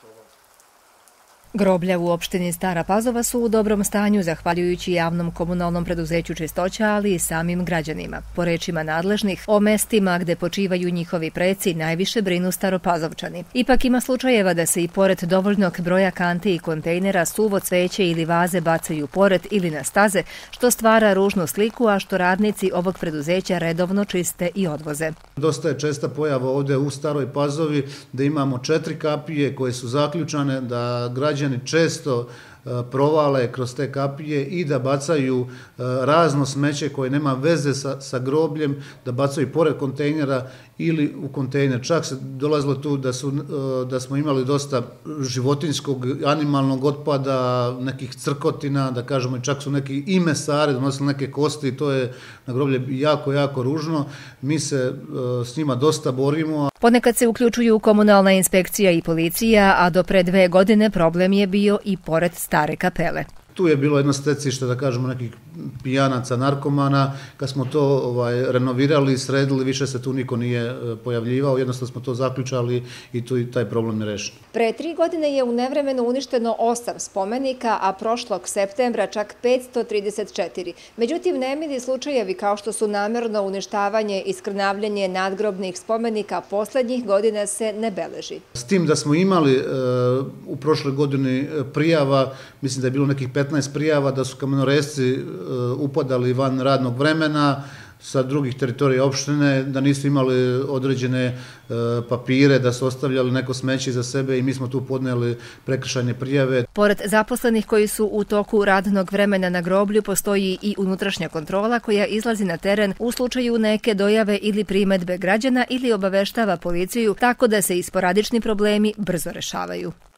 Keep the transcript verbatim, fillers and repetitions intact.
Groblja u opštini Stara Pazova su u dobrom stanju zahvaljujući javnom komunalnom preduzeću Čistoća, ali i samim građanima. Po rečima nadležnih, o mestima gde počivaju njihovi preci najviše brinu Staropazovčani. Ipak ima slučajeva da se i pored dovoljnog broja kanti i kontejnera suvo cveće ili vaze bacaju pored ili na staze, što stvara ružnu sliku, a što radnici ovog preduzeća redovno čiste i odvoze. Dosta je česta pojava ovdje u Staroj Pazovi da imamo četiri kapije koje su zaključane, da građani često provale kroz te kapije i da bacaju razno smeće koje nema veze sa, sa grobljem, da bacaju pored kontejnera ili u kontejner. Čak se dolazilo tu da, su, da smo imali dosta životinjskog, animalnog otpada, nekih crkotina, da kažemo, čak su neki i mesari donosili neke kosti i to je na groblje jako, jako ružno. Mi se s njima dosta borimo. Ponekad se uključuju komunalna inspekcija i policija, a do pre dve godine problem je bio i pored Stare kapele. Tu je bilo jedno stecište, da kažemo, nekih pijanaca, narkomana. Kad smo to ovaj, renovirali, sredili, više se tu niko nije pojavljivao. Jednostavno smo to zaključali i tu i taj problem je rešen. Pre tri godine je u nevremenu uništeno osam spomenika, a prošlog septembra čak petsto trideset četiri. Međutim, nemili slučajevi kao što su namerno uništavanje i skrnavljanje nadgrobnih spomenika poslednjih godina se ne beleži. S tim da smo imali uh, u prošloj godini prijava, mislim da je bilo nekih petnaest prijava da su kamenorezci upadali van radnog vremena sa drugih teritorija opštine, da nisu imali određene papire, da su ostavljali neko smeće za sebe i mi smo tu podneli prekršajne prijave. Pored zaposlenih koji su u toku radnog vremena na groblju, postoji i unutrašnja kontrola koja izlazi na teren u slučaju neke dojave ili primetbe građana ili obaveštava policiju, tako da se i sporadični problemi brzo rešavaju.